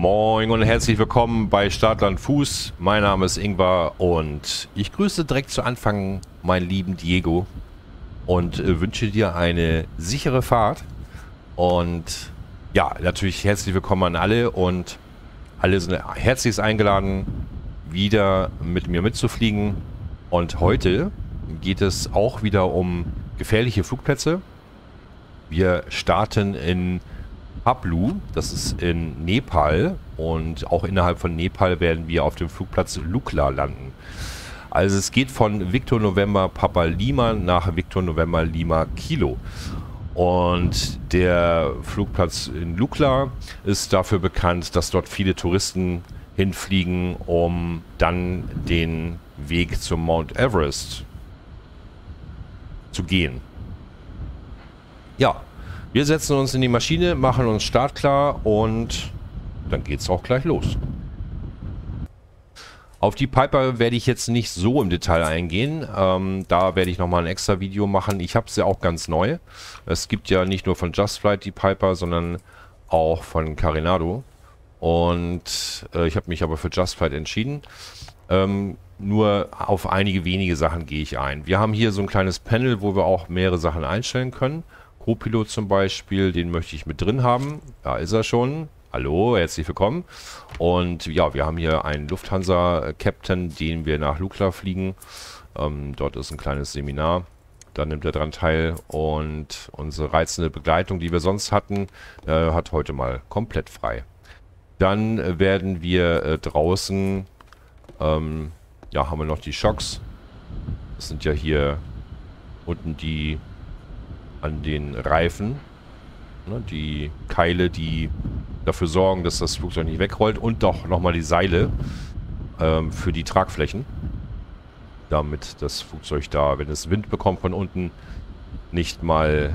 Moin und herzlich willkommen bei Startland Fuß. Mein Name ist Ingvar und ich grüße direkt zu Anfang meinen lieben Diego und wünsche dir eine sichere Fahrt. Und ja, natürlich herzlich willkommen an alle und alle sind herzlich eingeladen, wieder mit mir mitzufliegen. Und heute geht es auch wieder um gefährliche Flugplätze. Wir starten in Pablu, das ist in Nepal, und auch innerhalb von Nepal werden wir auf dem Flugplatz Lukla landen. Also es geht von Victor November Papa Lima nach Victor November Lima Kilo. Und der Flugplatz in Lukla ist dafür bekannt, dass dort viele Touristen hinfliegen, um dann den Weg zum Mount Everest zu gehen. Ja. Wir setzen uns in die Maschine, machen uns startklar und dann geht's auch gleich los. Auf die Piper werde ich jetzt nicht so im Detail eingehen. Da werde ich nochmal ein extra Video machen. Ich habe sie auch ganz neu. Es gibt ja nicht nur von Just Flight die Piper, sondern auch von Carenado. Und ich habe mich aber für Just Flight entschieden. Nur auf einige wenige Sachen gehe ich ein. Wir haben hier so ein kleines Panel, wo wir auch mehrere Sachen einstellen können. Co-Pilot zum Beispiel, den möchte ich mit drin haben. Da ist er schon. Hallo, herzlich willkommen. Und ja, wir haben hier einen Lufthansa-Captain, den wir nach Lukla fliegen. Dort ist ein kleines Seminar. Da nimmt er dran teil. Und unsere reizende Begleitung, die wir sonst hatten, hat heute mal komplett frei. Dann werden wir draußen, ja, haben wir noch die Schocks. Das sind ja hier unten die an den Reifen, ne, die Keile, die dafür sorgen, dass das Flugzeug nicht wegrollt, und doch nochmal die Seile für die Tragflächen, damit das Flugzeug da, wenn es Wind bekommt von unten, nicht mal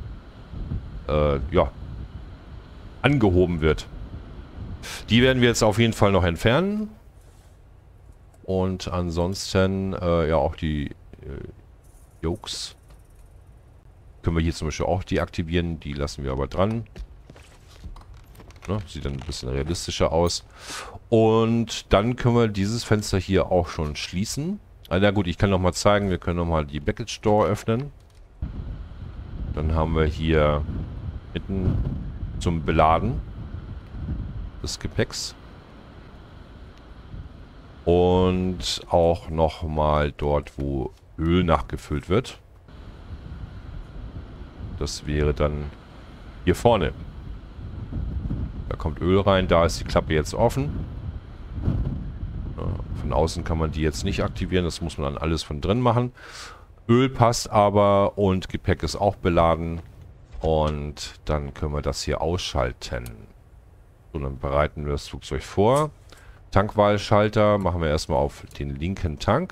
ja, angehoben wird. Die werden wir jetzt auf jeden Fall noch entfernen. Und ansonsten ja auch die Yokes können wir hier zum Beispiel auch deaktivieren. Die lassen wir aber dran. Ne, sieht dann ein bisschen realistischer aus. Und dann können wir dieses Fenster hier auch schon schließen. Na gut, ich kann noch mal zeigen. Wir können noch mal die Baggage Door öffnen. Dann haben wir hier mitten zum Beladen des Gepäcks. Und auch noch mal dort, wo Öl nachgefüllt wird. Das wäre dann hier vorne. Da kommt Öl rein, da ist die Klappe jetzt offen. Von außen kann man die jetzt nicht aktivieren, das muss man dann alles von drin machen. Öl passt aber und Gepäck ist auch beladen. Und dann können wir das hier ausschalten. So, dann bereiten wir das Flugzeug vor. Tankwahlschalter machen wir erstmal auf den linken Tank.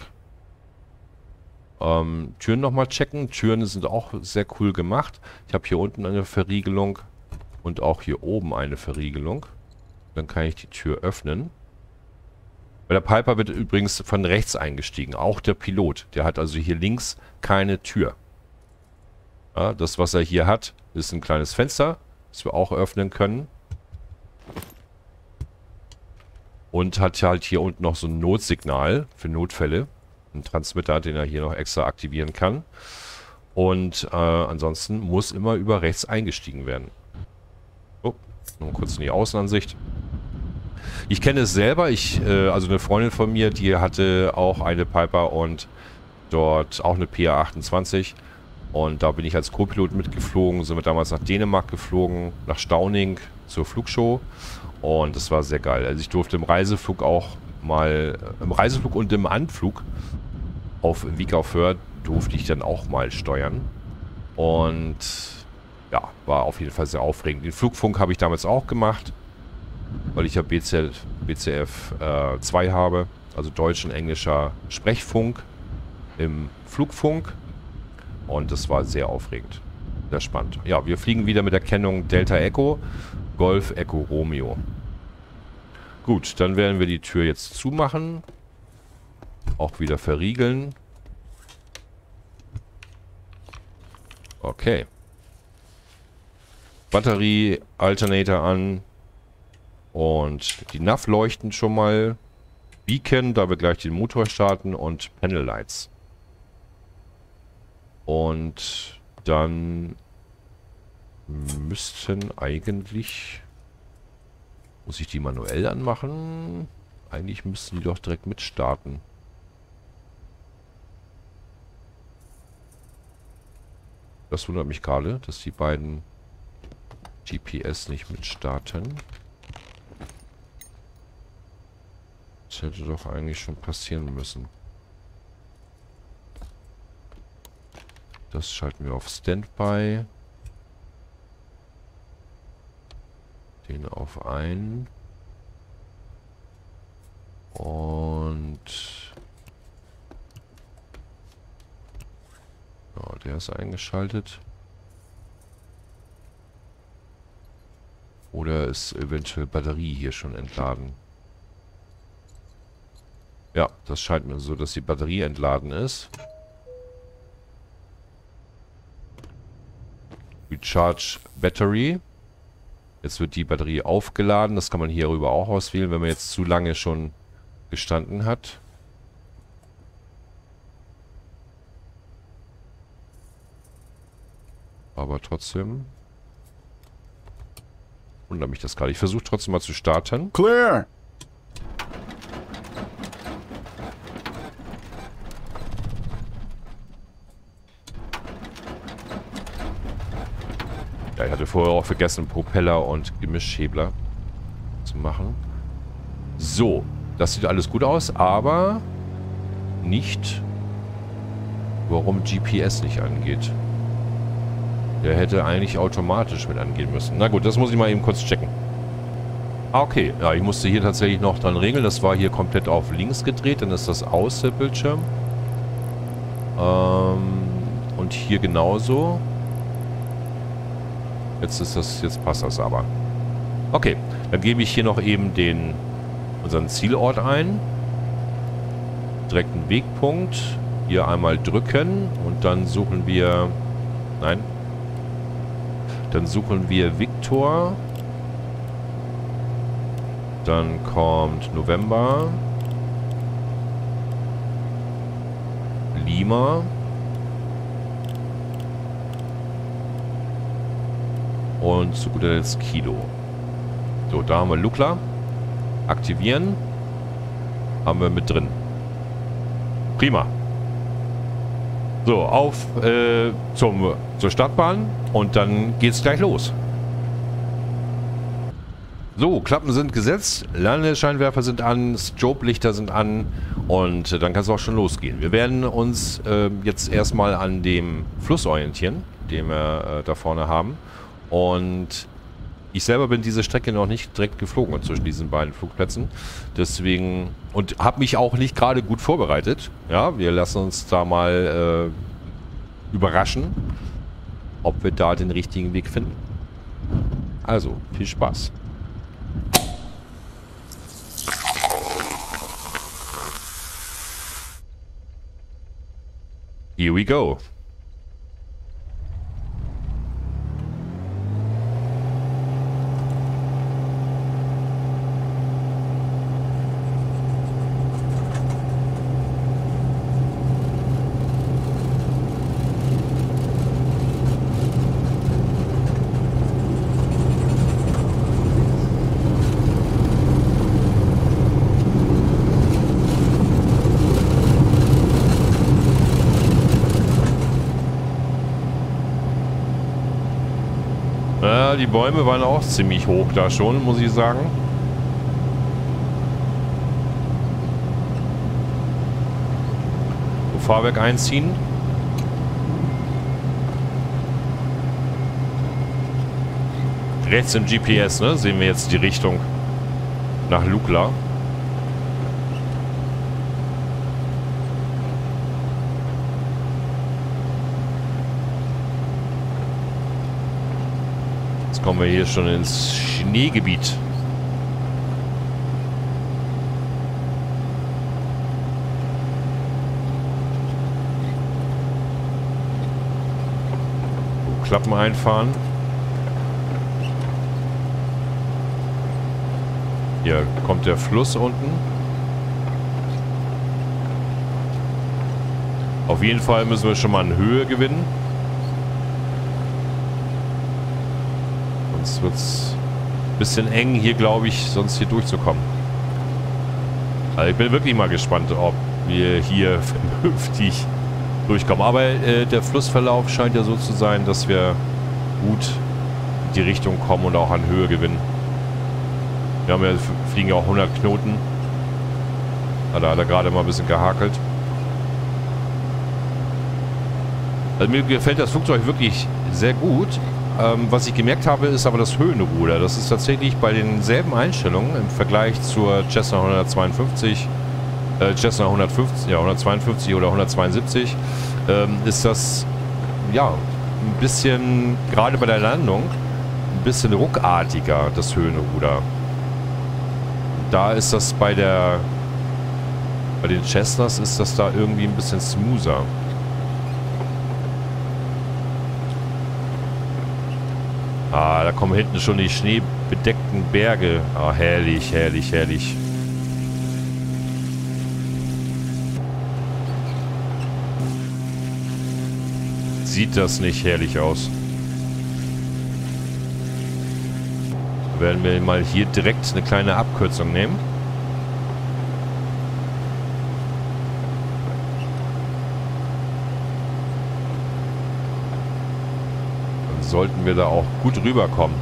Türen nochmal checken. Türen sind auch sehr cool gemacht. Ich habe hier unten eine Verriegelung und auch hier oben eine Verriegelung. Dann kann ich die Tür öffnen. Bei der Piper wird übrigens von rechts eingestiegen. Auch der Pilot. Der hat also hier links keine Tür. Ja, das, was er hier hat, ist ein kleines Fenster, das wir auch öffnen können. Und hat halt hier unten noch so ein Notsignal für Notfälle. Ein Transmitter, den er hier noch extra aktivieren kann. Und ansonsten muss immer über rechts eingestiegen werden. Oh, noch kurz in die Außenansicht. Ich kenne es selber. Also eine Freundin von mir, die hatte auch eine Piper und dort auch eine PA28. Und da bin ich als Co-Pilot mitgeflogen. Sind wir damals nach Dänemark geflogen, nach Stauning zur Flugshow. Und das war sehr geil. Also ich durfte im Reiseflug auch mal, im Reiseflug und im Anflug auf Wieg auf Föhr durfte ich dann auch mal steuern. Und ja, war auf jeden Fall sehr aufregend. Den Flugfunk habe ich damals auch gemacht, weil ich ja BCF 2 habe, also deutsch und englischer Sprechfunk im Flugfunk. Und das war sehr aufregend. Sehr spannend. Ja, wir fliegen wieder mit der Kennung Delta Echo, Golf Echo Romeo. Gut, dann werden wir die Tür jetzt zumachen. Auch wieder verriegeln. Okay. Batterie, Alternator an. Und die Nav leuchten schon mal. Beacon, da wir gleich den Motor starten. Und Panel Lights. Und dann müssten eigentlich... Muss ich die manuell anmachen? Eigentlich müssten die doch direkt mitstarten. Das wundert mich gerade, dass die beiden GPS nicht mitstarten. Das hätte doch eigentlich schon passieren müssen. Das schalten wir auf Standby. Den auf ein. Und... Ja, der ist eingeschaltet. Oder ist eventuell Batterie hier schon entladen? Ja, das scheint mir so, dass die Batterie entladen ist. Recharge Battery. Jetzt wird die Batterie aufgeladen. Das kann man hierüber auch auswählen, wenn man jetzt zu lange schon gestanden hat. Aber trotzdem wundert mich das gerade. Ich versuche trotzdem mal zu starten. Clear! Ja, ich hatte vorher auch vergessen, Propeller und Gemischhebler zu machen. So, das sieht alles gut aus, aber nicht, warum GPS nicht angeht. Der hätte eigentlich automatisch mit angehen müssen. Na gut, das muss ich mal eben kurz checken. Ah, okay. Ja, ich musste hier tatsächlich noch dran regeln. Das war hier komplett auf links gedreht. Dann ist das aus, der Bildschirm. Und hier genauso. Jetzt passt das aber. Okay, dann gebe ich hier noch eben unseren Zielort ein. Direkten Wegpunkt. Hier einmal drücken und dann suchen wir... Nein. Dann suchen wir Victor. Dann kommt November. Lima. Und zu guter Letzt Kilo. So, da haben wir Lukla. Aktivieren. Haben wir mit drin. Prima. So, auf zur Startbahn und dann geht's gleich los. So, Klappen sind gesetzt, Landescheinwerfer sind an, Strobe-Lichter sind an und dann kann es auch schon losgehen. Wir werden uns jetzt erstmal an dem Fluss orientieren, den wir da vorne haben. Und ich selber bin diese Strecke noch nicht direkt geflogen zwischen diesen beiden Flugplätzen. Deswegen, und habe mich auch nicht gerade gut vorbereitet. Ja, wir lassen uns da mal überraschen, ob wir da den richtigen Weg finden. Also, viel Spaß. Here we go. Ja, die Bäume waren auch ziemlich hoch da schon, muss ich sagen. So, Fahrwerk einziehen. Rechts im GPS, ne? Sehen wir jetzt die Richtung nach Lukla. Kommen wir hier schon ins Schneegebiet. Klappen einfahren. Hier kommt der Fluss unten. Auf jeden Fall müssen wir schon mal an Höhe gewinnen. Sonst wird es ein bisschen eng hier, glaube ich, sonst hier durchzukommen. Also ich bin wirklich mal gespannt, ob wir hier vernünftig durchkommen. Aber der Flussverlauf scheint ja so zu sein, dass wir gut in die Richtung kommen und auch an Höhe gewinnen. Wir haben ja, fliegen ja auch 100 Knoten. Da hat er gerade mal ein bisschen gehakelt. Also mir gefällt das Flugzeug wirklich sehr gut. Was ich gemerkt habe, ist aber das Höhenruder. Das ist tatsächlich bei denselben Einstellungen im Vergleich zur Cessna 152, Cessna 150, ja, 152 oder 172, ist das ja ein bisschen, gerade bei der Landung, ein bisschen ruckartiger, das Höhenruder. Da ist das bei den Cessnas ist das da irgendwie ein bisschen smoother. Ah, da kommen hinten schon die schneebedeckten Berge. Ah, herrlich, herrlich, herrlich. Sieht das nicht herrlich aus? Werden wir mal hier direkt eine kleine Abkürzung nehmen. Sollten wir da auch gut rüberkommen.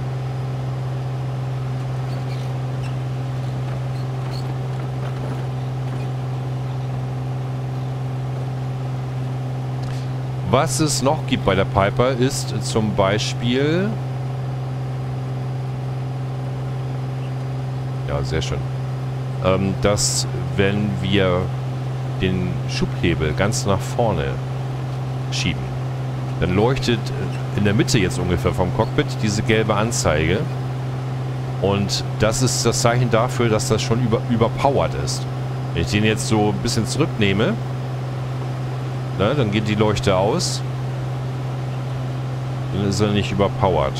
Was es noch gibt bei der Piper ist zum Beispiel... Ja, sehr schön. Dass wenn wir den Schubhebel ganz nach vorne schieben, dann leuchtet in der Mitte jetzt ungefähr vom Cockpit diese gelbe Anzeige. Und das ist das Zeichen dafür, dass das schon überpowered ist. Wenn ich den jetzt so ein bisschen zurücknehme, na, dann geht die Leuchte aus. Dann ist er nicht überpowered.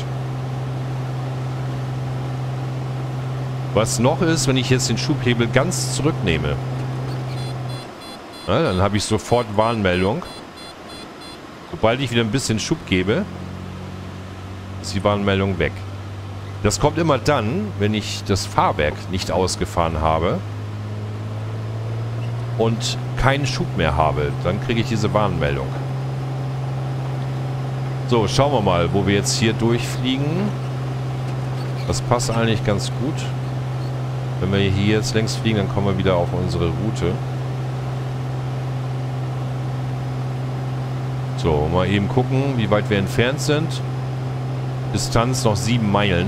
Was noch ist, wenn ich jetzt den Schubhebel ganz zurücknehme, na, dann habe ich sofort Warnmeldung. Sobald ich wieder ein bisschen Schub gebe, ist die Warnmeldung weg. Das kommt immer dann, wenn ich das Fahrwerk nicht ausgefahren habe und keinen Schub mehr habe. Dann kriege ich diese Warnmeldung. So, schauen wir mal, wo wir jetzt hier durchfliegen. Das passt eigentlich ganz gut. Wenn wir hier jetzt längs fliegen, dann kommen wir wieder auf unsere Route. So, mal eben gucken, wie weit wir entfernt sind. Distanz noch 7 Meilen.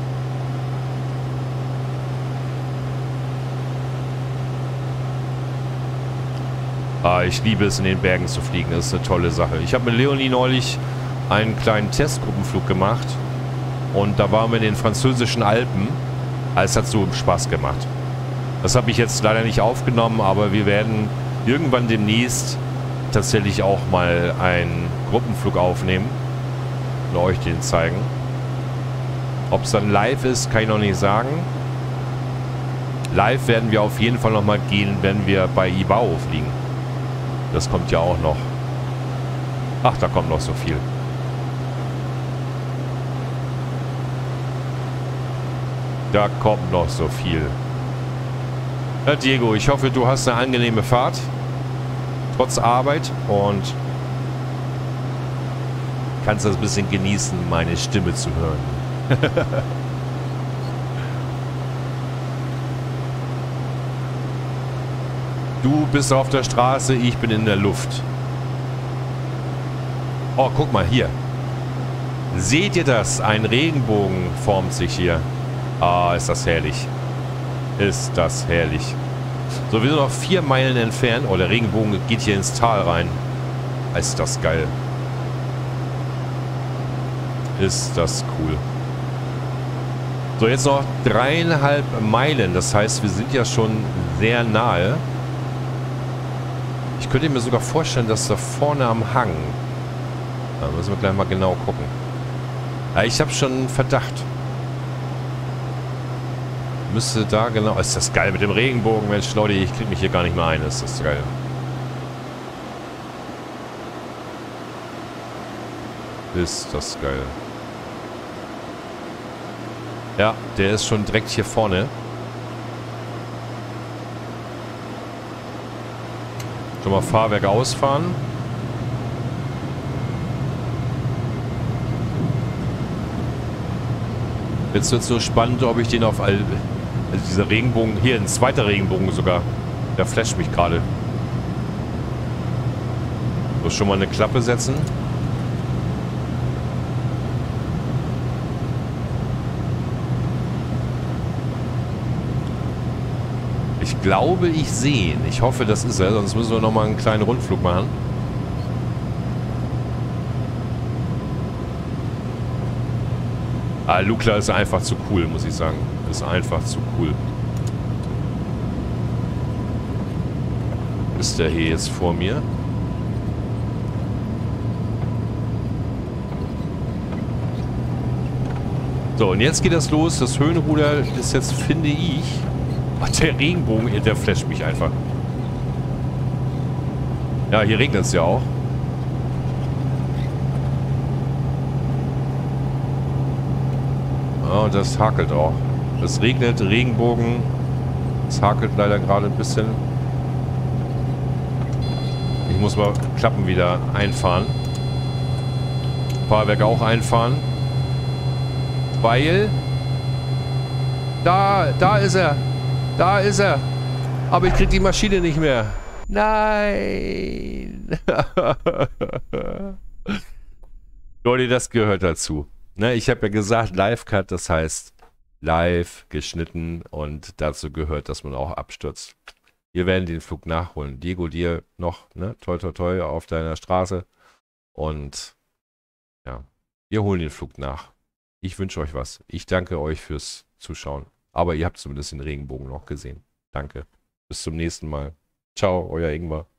Ah, ich liebe es, in den Bergen zu fliegen. Das ist eine tolle Sache. Ich habe mit Leonie neulich einen kleinen Testgruppenflug gemacht. Und da waren wir in den französischen Alpen. Es hat so Spaß gemacht. Das habe ich jetzt leider nicht aufgenommen, aber wir werden irgendwann demnächst tatsächlich auch mal einen Gruppenflug aufnehmen und euch den zeigen. Ob es dann live ist, kann ich noch nicht sagen. Live werden wir auf jeden Fall noch mal gehen, wenn wir bei Ibao fliegen. Das kommt ja auch noch. Ach, da kommt noch so viel. Da kommt noch so viel. Ja, Diego, ich hoffe, du hast eine angenehme Fahrt. Trotz Arbeit und kannst das ein bisschen genießen, meine Stimme zu hören. Du bist auf der Straße, ich bin in der Luft. Oh, guck mal hier. Seht ihr das? Ein Regenbogen formt sich hier. Ah, ist das herrlich. Ist das herrlich. So, wir sind noch 4 Meilen entfernt. Oh, der Regenbogen geht hier ins Tal rein. Ist das geil. Ist das cool. So, jetzt noch 3,5 Meilen. Das heißt, wir sind ja schon sehr nahe. Ich könnte mir sogar vorstellen, dass da vorne am Hang... Da müssen wir gleich mal genau gucken. Ja, ich habe schon einen Verdacht. Müsste da genau... Ist das geil mit dem Regenbogen? Mensch, Leute, ich krieg mich hier gar nicht mehr ein. Ist das geil. Ist das geil. Ja, der ist schon direkt hier vorne. Schon mal Fahrwerk ausfahren. Jetzt wird es so spannend, ob ich den auf all... Also dieser Regenbogen... Hier, ein zweiter Regenbogen sogar. Der flasht mich gerade. Muss schon mal eine Klappe setzen. Ich glaube, ich sehe ihn. Ich hoffe, das ist er. Sonst müssen wir nochmal einen kleinen Rundflug machen. Ah, Lukla ist einfach zu cool, muss ich sagen. Ist einfach zu cool. Ist der hier jetzt vor mir? So, und jetzt geht das los. Das Höhenruder ist jetzt, finde ich... Ach, der Regenbogen, der flasht mich einfach. Ja, hier regnet es ja auch. Oh, das hakelt auch. Es regnet, Regenbogen. Es hakelt leider gerade ein bisschen. Ich muss mal Klappen wieder einfahren. Fahrwerk auch einfahren. Weil... Da ist er. Da ist er. Aber ich krieg die Maschine nicht mehr. Nein. Leute, das gehört dazu. Ne, ich habe ja gesagt, Live-Cut, das heißt live geschnitten und dazu gehört, dass man auch abstürzt. Wir werden den Flug nachholen. Diego, dir noch, ne, toi toi toi auf deiner Straße. Und ja, wir holen den Flug nach. Ich wünsche euch was. Ich danke euch fürs Zuschauen. Aber ihr habt zumindest den Regenbogen noch gesehen. Danke. Bis zum nächsten Mal. Ciao, euer Ingmar.